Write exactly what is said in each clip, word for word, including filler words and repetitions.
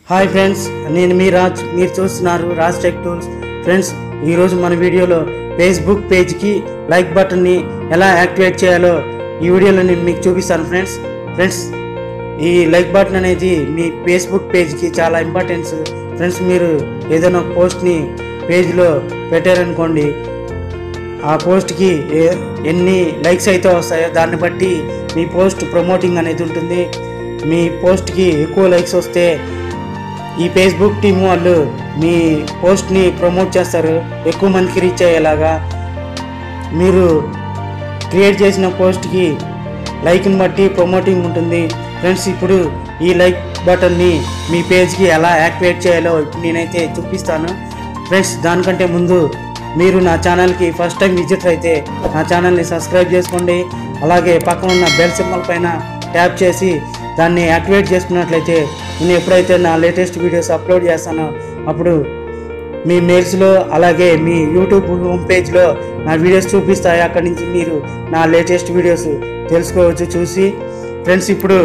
Hi friends, నేను మీ రాజ్. మీరు చూస్తున్నారు రాజ్ టెక్ టూల్స్. ఫ్రెండ్స్, ఈరోజు మన వీడియోలో ఫేస్బుక్ పేజ్కి లైక్ బటన్ని ఎలా యాక్టివేట్ చేయాలో ఈ వీడియోలో నేను మీకు చూపిస్తాను ఫ్రెండ్స్. ఫ్రెండ్స్, ఈ లైక్ బటన్ అనేది మీ ఫేస్బుక్ పేజ్కి చాలా ఇంపార్టెన్స్ ఫ్రెండ్స్. మీరు ఏదైనా పోస్ట్ని పేజ్లో పెట్టారనుకోండి, ఆ పోస్ట్కి ఎన్ని లైక్స్ అయితే వస్తాయో దాన్ని బట్టి మీ పోస్ట్ ప్రమోటింగ్ అనేది ఉంటుంది. మీ పోస్ట్కి ఎక్కువ లైక్స్ వస్తే ఈ ఫేస్బుక్ టీం వాళ్ళు మీ పోస్ట్ని ప్రమోట్ చేస్తారు, ఎక్కువ మందికి రీచ్ అయ్యేలాగా. మీరు క్రియేట్ చేసిన పోస్ట్కి లైక్ని బట్టి ప్రమోటింగ్ ఉంటుంది ఫ్రెండ్స్. ఇప్పుడు ఈ లైక్ బటన్ని మీ పేజ్కి ఎలా యాక్టివేట్ చేయాలో ఇప్పుడు నేనైతే చూపిస్తాను ఫ్రెండ్స్. దానికంటే ముందు మీరు నా ఛానల్కి ఫస్ట్ టైం విజిట్ అయితే నా ఛానల్ని సబ్స్క్రైబ్ చేసుకోండి. అలాగే పక్కన ఉన్న బెల్ సింబల్ పైన ట్యాప్ చేసి దాన్ని యాక్టివేట్ చేసుకున్నట్లయితే నేను ఎప్పుడైతే నా లేటెస్ట్ వీడియోస్ అప్లోడ్ చేస్తానో అప్పుడు మీ మెయిల్స్లో అలాగే మీ యూట్యూబ్ హోమ్ పేజ్లో నా వీడియోస్ చూపిస్తాయి. అక్కడి నుంచి మీరు నా లేటెస్ట్ వీడియోస్ తెలుసుకోవచ్చు చూసి. ఫ్రెండ్స్, ఇప్పుడు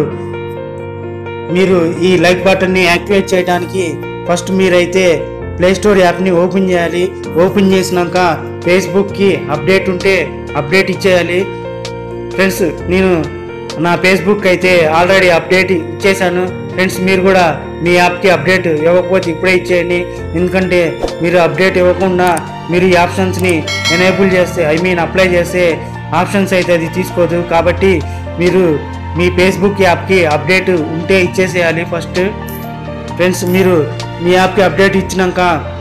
మీరు ఈ లైక్ బటన్ని యాక్టివేట్ చేయడానికి ఫస్ట్ మీరైతే ప్లేస్టోర్ యాప్ని ఓపెన్ చేయాలి. ఓపెన్ చేసినాక ఫేస్బుక్కి అప్డేట్ ఉంటే అప్డేట్ ఇచ్చేయాలి ఫ్రెండ్స్. నేను నా ఫేస్బుక్ అయితే ఆల్రెడీ అప్డేట్ ఇచ్చేసాను ఫ్రెండ్స్. మీరు కూడా మీ యాప్కి అప్డేట్ ఇవ్వకపోతే ఇప్పుడే ఇచ్చేయండి. ఎందుకంటే మీరు అప్డేట్ ఇవ్వకుండా మీరు ఈ ఆప్షన్స్ని ఎనేబుల్ చేస్తే ఐ మీన్ అప్లై చేస్తే ఆప్షన్స్ అయితే అది తీసుకోదు. కాబట్టి మీరు మీ ఫేస్బుక్ యాప్కి అప్డేట్ ఉంటే ఇచ్చేసేయాలి ఫస్ట్ ఫ్రెండ్స్. మీరు మీ యాప్కి అప్డేట్ ఇచ్చినాక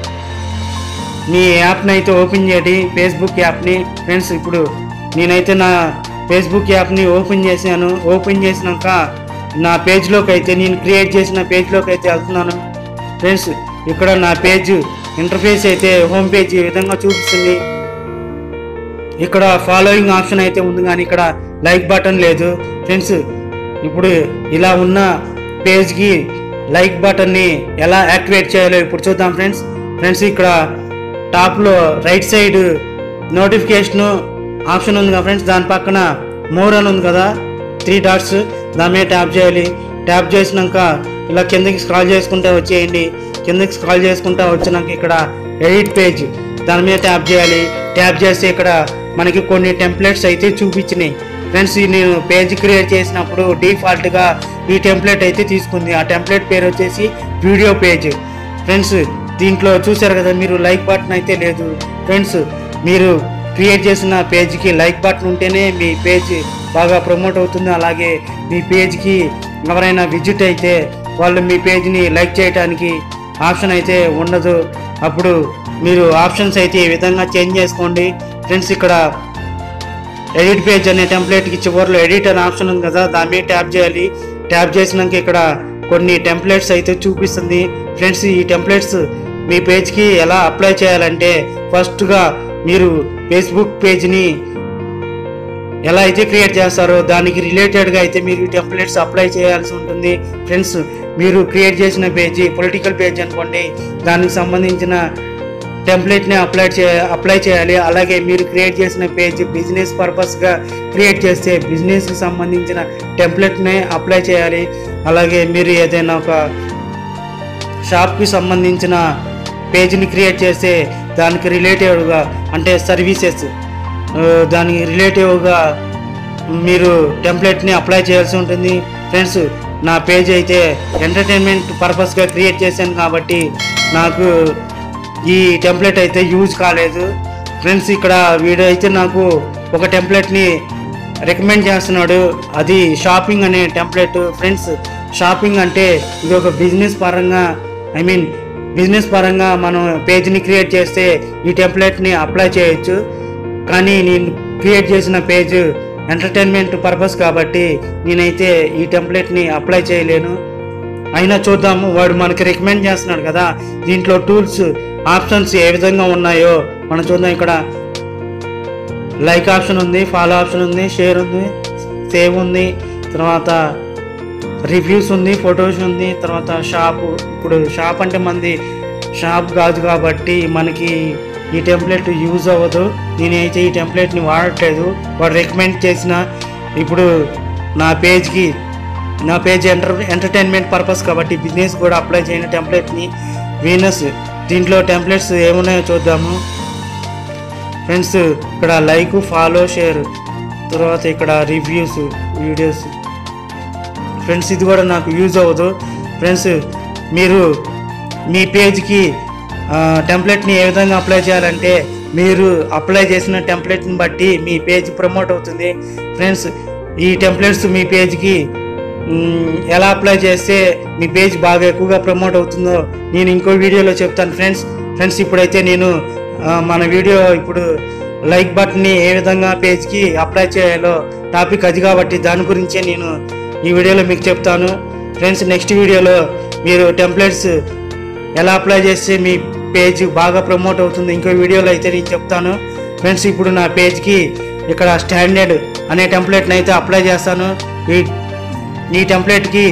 మీ యాప్ని అయితే ఓపెన్ చేయండి, ఫేస్బుక్ యాప్ని ఫ్రెండ్స్. ఇప్పుడు నేనైతే నా ఫేస్బుక్ యాప్ని ఓపెన్ చేశాను. ఓపెన్ చేసినాక నా పేజ్లోకి అయితే నేను క్రియేట్ చేసిన పేజ్లోకి అయితే వెళ్తున్నాను ఫ్రెండ్స్. ఇక్కడ నా పేజ్ ఇంటర్ఫేస్ అయితే హోమ్ పేజ్ ఈ విధంగా చూపిస్తుంది. ఇక్కడ ఫాలోయింగ్ ఆప్షన్ అయితే ఉంది కానీ ఇక్కడ లైక్ బటన్ లేదు ఫ్రెండ్స్. ఇప్పుడు ఇలా ఉన్న పేజ్కి లైక్ బటన్ని ఎలా యాక్టివేట్ చేయాలో ఇప్పుడు చూద్దాం ఫ్రెండ్స్. ఫ్రెండ్స్, ఇక్కడ టాప్లో రైట్ సైడ్ నోటిఫికేషను ఆప్షన్ ఉంది కదా ఫ్రెండ్స్, దాని పక్కన మోర్ అని ఉంది కదా త్రీ డాట్స్, దాని మీద ట్యాప్ చేయాలి. ట్యాప్ చేసినాక ఇలా కిందకి స్క్రాల్ చేసుకుంటూ వచ్చేయండి. కిందకి స్క్రాల్ చేసుకుంటూ వచ్చినాక ఇక్కడ ఎడిట్ పేజ్ దాని మీద ట్యాప్ చేయాలి. ట్యాప్ చేస్తే ఇక్కడ మనకి కొన్ని టెంప్లెట్స్ అయితే చూపించినాయి ఫ్రెండ్స్. నేను పేజ్ క్రియేట్ చేసినప్పుడు డిఫాల్ట్గా ఈ టెంప్లెట్ అయితే తీసుకుంది. ఆ టెంప్లెట్ పేరు వచ్చేసి వీడియో పేజ్ ఫ్రెండ్స్. దీంట్లో చూసారు కదా మీరు లైక్ బటన్ అయితే లేదు ఫ్రెండ్స్. మీరు క్రియేట్ చేసిన పేజ్కి లైక్ బటన్ ఉంటేనే మీ పేజ్ బాగా ప్రమోట్ అవుతుంది. అలాగే మీ పేజ్కి ఎవరైనా విజిట్ అయితే వాళ్ళు మీ పేజ్ని లైక్ చేయడానికి ఆప్షన్ అయితే ఉండదు. అప్పుడు మీరు ఆప్షన్స్ అయితే ఈ విధంగా చేంజ్ చేసుకోండి ఫ్రెండ్స్. ఇక్కడ ఎడిట్ పేజ్ అనే టెంప్లెట్కి చివరిలో ఎడిట్ అనే ఆప్షన్ ఉంది కదా, దాని మీద ట్యాప్ చేయాలి. ట్యాప్ చేసినాక ఇక్కడ కొన్ని టెంప్లెట్స్ అయితే చూపిస్తుంది ఫ్రెండ్స్. ఈ టెంప్లెట్స్ మీ పేజ్కి ఎలా అప్లై చేయాలంటే ఫస్ట్గా మీరు ఫేస్బుక్ పేజ్ని ఎలా అయితే క్రియేట్ చేస్తారో దానికి రిలేటెడ్గా అయితే మీరు టెంప్లెట్స్ అప్లై చేయాల్సి ఉంటుంది ఫ్రెండ్స్. మీరు క్రియేట్ చేసిన పేజీ పొలిటికల్ పేజ్ అనుకోండి, దానికి సంబంధించిన టెంప్లెట్ని అప్లై చే అప్లై చేయాలి. అలాగే మీరు క్రియేట్ చేసిన పేజ్ బిజినెస్ పర్పస్గా క్రియేట్ చేస్తే బిజినెస్కి సంబంధించిన టెంప్లెట్ని అప్లై చేయాలి. అలాగే మీరు ఏదైనా ఒక షాప్కి సంబంధించిన పేజ్ని క్రియేట్ చేస్తే దానికి రిలేటివ్గా అంటే సర్వీసెస్ దానికి రిలేటివ్గా మీరు టెంప్లెట్ని అప్లై చేయాల్సి ఉంటుంది ఫ్రెండ్స్. నా పేజ్ అయితే ఎంటర్టైన్మెంట్ పర్పస్గా క్రియేట్ చేశాను కాబట్టి నాకు ఈ టెంప్లెట్ అయితే యూజ్ కాలేదు ఫ్రెండ్స్. ఇక్కడ వీడియో అయితే నాకు ఒక టెంప్లెట్ని రికమెండ్ చేస్తున్నాడు, అది షాపింగ్ అనే టెంప్లెట్ ఫ్రెండ్స్. షాపింగ్ అంటే ఇది ఒక బిజినెస్ పరంగా ఐ మీన్ బిజినెస్ పరంగా మనం పేజ్ని క్రియేట్ చేస్తే ఈ టెంప్లెట్ని అప్లై చేయొచ్చు. కానీ నేను క్రియేట్ చేసిన పేజ్ ఎంటర్టైన్మెంట్ పర్పస్ కాబట్టి నేనైతే ఈ టెంప్లెట్ని అప్లై చేయలేను. అయినా చూద్దాము, వాడు మనకి రికమెండ్ చేస్తున్నాడు కదా. దీంట్లో టూల్స్ ఆప్షన్స్ ఏ విధంగా ఉన్నాయో మనం చూద్దాం. ఇక్కడ లైక్ ఆప్షన్ ఉంది, ఫాలో ఆప్షన్ ఉంది, షేర్ ఉంది, సేవ్ ఉంది, తర్వాత రివ్యూస్ ఉంది, ఫొటోస్ ఉంది, తర్వాత షాపు. ఇప్పుడు షాప్ అంటే మనది షాప్ కాదు కాబట్టి మనకి ఈ టెంప్లెట్ యూజ్ అవ్వదు. నేనైతే ఈ టెంప్లెట్ని వాడట్లేదు, వాడు రికమెండ్ చేసిన. ఇప్పుడు నా పేజ్కి నా పేజ్ ఎంటర్ ఎంటర్టైన్మెంట్ పర్పస్ కాబట్టి బిజినెస్ కూడా అప్లై చేయని టెంప్లెట్ని వీనస్. దీంట్లో టెంప్లెట్స్ ఏమున్నాయో చూద్దాము ఫ్రెండ్స్. ఇక్కడ లైక్, ఫాలో, షేర్, తర్వాత ఇక్కడ రివ్యూస్, వీడియోస్. ఫ్రెండ్స్ ఇది కూడా నాకు యూజ్ అవ్వదు ఫ్రెండ్స్. మీరు మీ పేజ్కి టెంప్లెట్ని ఏ విధంగా అప్లై చేయాలంటే మీరు అప్లై చేసిన టెంప్లెట్ని బట్టి మీ పేజ్ ప్రమోట్ అవుతుంది ఫ్రెండ్స్. ఈ టెంప్లెట్స్ మీ పేజ్కి ఎలా అప్లై చేస్తే మీ పేజ్ బాగా ఎక్కువగా ప్రమోట్ అవుతుందో నేను ఇంకో వీడియోలో చెప్తాను ఫ్రెండ్స్. ఫ్రెండ్స్ ఇప్పుడైతే నేను మన వీడియో ఇప్పుడు లైక్ బటన్ని ఏ విధంగా పేజ్కి అప్లై చేయాలో టాపిక్ అది కాబట్టి దాని గురించే నేను ఈ వీడియోలో మీకు చెప్తాను ఫ్రెండ్స్. నెక్స్ట్ వీడియోలో మీరు టెంప్లెట్స్ ఎలా అప్లై చేస్తే మీ పేజ్ బాగా ప్రమోట్ అవుతుంది ఇంకో వీడియోలో అయితే నేను చెప్తాను ఫ్రెండ్స్. ఇప్పుడు నా పేజ్కి ఇక్కడ స్టాండర్డ్ అనే టెంప్లెట్ని అయితే అప్లై చేస్తాను. ఈ ఈ టెంప్లెట్కి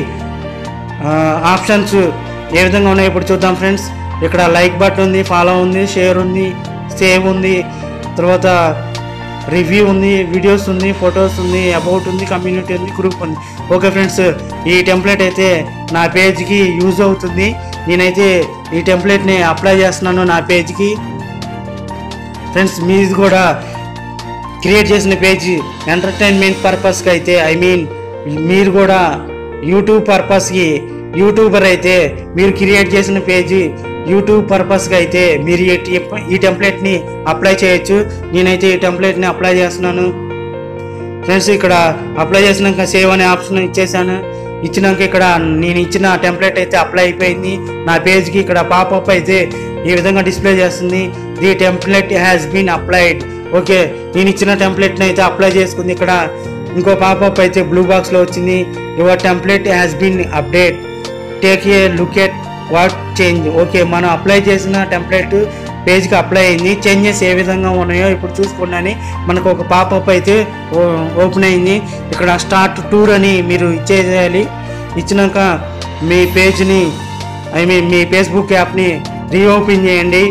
ఆప్షన్స్ ఏ విధంగా ఉన్నాయో ఇప్పుడు చూద్దాం ఫ్రెండ్స్. ఇక్కడ లైక్ బటన్ ఉంది, ఫాలో ఉంది, షేర్ ఉంది, సేవ్ ఉంది, తర్వాత రివ్యూ ఉంది, వీడియోస్ ఉంది, ఫొటోస్ ఉంది, అబౌట్ ఉంది, కమ్యూనిటీ ఉంది, గ్రూప్ ఉంది. ఓకే ఫ్రెండ్స్ ఈ టెంప్లెట్ అయితే నా పేజ్కి యూజ్ అవుతుంది. నేనైతే ఈ టెంప్లెట్ని అప్లై చేస్తున్నాను నా పేజ్కి ఫ్రెండ్స్. మీది కూడా క్రియేట్ చేసిన పేజ్ ఎంటర్టైన్మెంట్ పర్పస్కి అయితే ఐ మీన్ మీరు కూడా యూట్యూబ్ పర్పస్కి యూట్యూబర్ అయితే మీరు క్రియేట్ చేసిన పేజీ యూట్యూబ్ పర్పస్గా అయితే మీరు ఈ టెంప్లెట్ని అప్లై చేయొచ్చు. నేనైతే ఈ టెంప్లెట్ని అప్లై చేస్తున్నాను ఫ్రెండ్స్. ఇక్కడ అప్లై చేసినాక సేవ్ అనే ఆప్షన్ ఇచ్చేసాను. ఇచ్చినాక ఇక్కడ నేను ఇచ్చిన టెంప్లెట్ అయితే అప్లై అయిపోయింది నా పేజ్కి. ఇక్కడ పాపప్ అయితే ఈ విధంగా డిస్ప్లే చేస్తుంది, the template has been applied. Okay నేను ఇచ్చిన టెంప్లెట్ని అయితే అప్లై చేసుకుంది. ఇక్కడ ఇంకో పాపప్ అయితే బ్లూ బాక్స్లో వచ్చింది, your template has been update, take a look at what change. Okay మనం అప్లై చేసిన టెంప్లెట్ పేజ్కి అప్లై అయింది. చేంజెస్ ఏ విధంగా ఉన్నాయో ఇప్పుడు చూసుకోండి. మనకు ఒక పాపప్ అయితే ఓపెన్ అయింది. ఇక్కడ స్టార్ట్ టూర్ అని మీరు ఇచ్చేసేయాలి. ఇచ్చినాక మీ పేజ్ని ఐ మీన్ మీ ఫేస్బుక్ యాప్ని రీఓపెన్ చేయండి.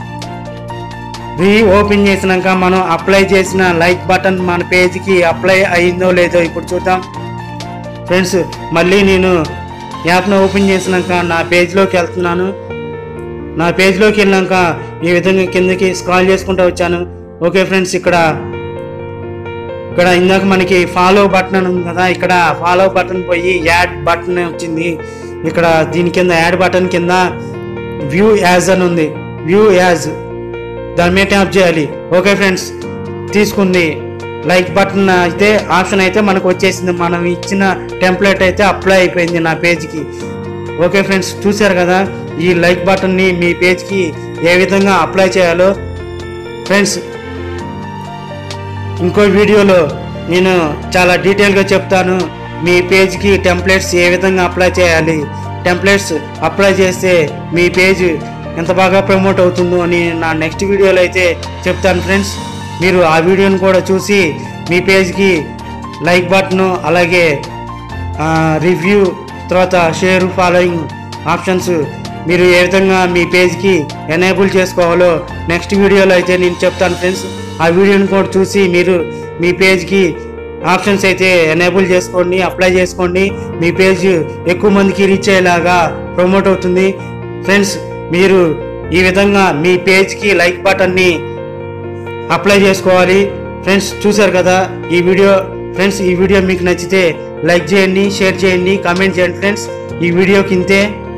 రీఓపెన్ చేసినాక మనం అప్లై చేసిన లైక్ బటన్ మన పేజ్కి అప్లై అయిందో లేదో ఇప్పుడు చూద్దాం ఫ్రెండ్స్. మళ్ళీ నేను యాప్ను ఓపెన్ చేసినాక నా పేజ్లోకి వెళ్తున్నాను. నా పేజ్లోకి వెళ్ళాక ఈ విధంగా కిందకి స్క్రాల్ చేసుకుంటూ వచ్చాను. ఓకే ఫ్రెండ్స్ ఇక్కడ ఇక్కడ ఇందాక మనకి ఫాలో బటన్ అని ఉంది కదా, ఇక్కడ ఫాలో బటన్ పోయి యాడ్ బటన్ వచ్చింది. ఇక్కడ దీని కింద యాడ్ బటన్ కింద వ్యూ యాజ్ అని ఉంది, వ్యూ యాజ్ దాని మీద ట్యాప్ చేయాలి. ఓకే ఫ్రెండ్స్ తీసుకుంది. లైక్ బటన్ అయితే ఆప్షన్ అయితే మనకు వచ్చేసింది. మనం ఇచ్చిన టెంప్లెట్ అయితే అప్లై అయిపోయింది నా పేజ్కి. ఓకే ఫ్రెండ్స్ చూశారు కదా ఈ లైక్ బటన్ని మీ పేజ్కి ఏ విధంగా అప్లై చేయాలో ఫ్రెండ్స్. ఇంకో వీడియోలో నేను చాలా డీటెయిల్గా చెప్తాను మీ పేజ్కి టెంప్లెట్స్ ఏ విధంగా అప్లై చేయాలి, టెంప్లెట్స్ అప్లై చేస్తే మీ పేజ్ ఎంత బాగా ప్రమోట్ అవుతుందో అని నా నెక్స్ట్ వీడియోలో అయితే చెప్తాను ఫ్రెండ్స్. మీరు ఆ వీడియోని కూడా చూసి మీ పేజ్కి లైక్ బటన్ అలాగే రివ్యూ తర్వాత షేర్ ఫాలోయింగ్ ఆప్షన్స్ మీరు ఏ విధంగా మీ పేజ్కి ఎనేబుల్ చేసుకోవాలో నెక్స్ట్ వీడియోలో అయితే నేను చెప్తాను ఫ్రెండ్స్. ఆ వీడియోని కూడా చూసి మీరు మీ పేజ్కి ఆప్షన్స్ అయితే ఎనేబుల్ చేసుకోండి, అప్లై చేసుకోండి. మీ పేజ్ ఎక్కువ మందికి రీచ్ అయ్యేలాగా ప్రమోట్ అవుతుంది ఫ్రెండ్స్. మీరు ఈ విధంగా మీ పేజ్కి లైక్ బటన్ని అప్లై చేసుకోవాలి ఫ్రెండ్స్. చూశారు కదా ఈ వీడియో ఫ్రెండ్స్. ఈ వీడియో మీకు నచ్చితే లైక్ చేయండి, షేర్ చేయండి, కామెంట్ చేయండి ఫ్రెండ్స్. ఈ వీడియోకి ఇంతే.